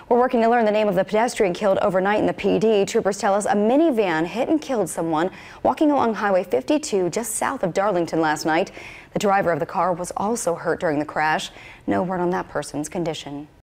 We're working to learn the name of the pedestrian killed overnight in the PD. Troopers tell us a minivan hit and killed someone walking along Highway 52 just south of Darlington last night. The driver of the car was also hurt during the crash. No word on that person's condition.